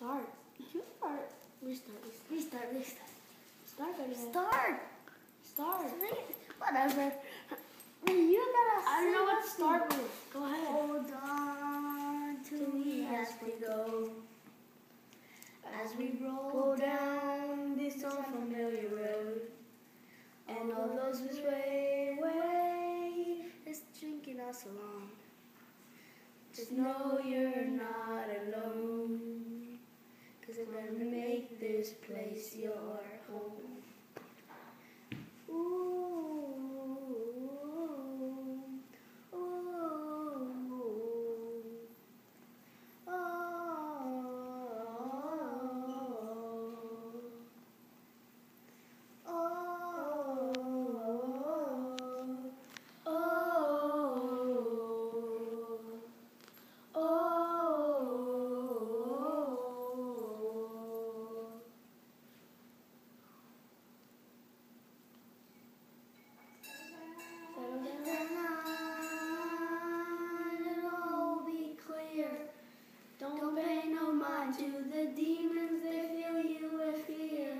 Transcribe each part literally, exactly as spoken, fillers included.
Start. You start. Restart. Restart. Restart. Start again. Start. Start. Whatever. You gotta. I don't know what to start with. Go ahead. Hold on to me as we go, as we roll down this unfamiliar road, and all those whose way, way is drinking us along. Just know you're not alone, 'cause I'm gonna make this place your home. Ooh, ooh, oh, don't pay no mind to the demons, they fill you with fear.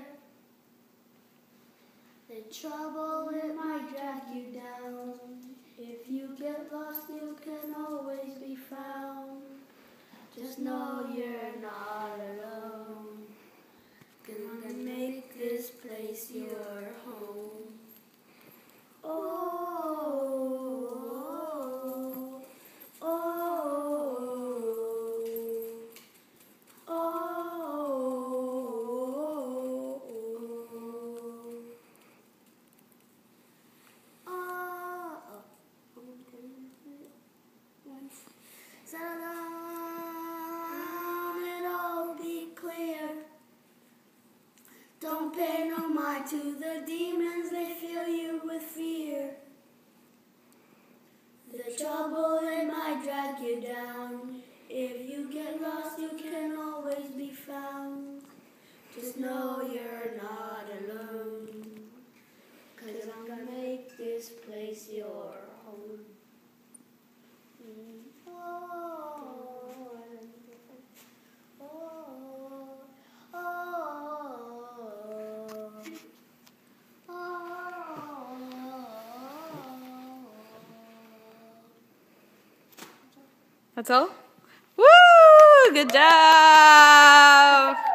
The trouble, it might drag you down. If you get lost, you can always be found. Just know you're not alone. Gonna make this place your home. Oh, oh, oh, oh, oh. Settle down, it'll be clear. Don't pay no mind to the demons, they fill you with fear. The trouble, it might drag you down. If you get lost, you can always be found. Just know you're not alone, 'cause I'm gonna make this place your home. Mm. Oh, oh, oh, oh, That's all? Woo! Good job!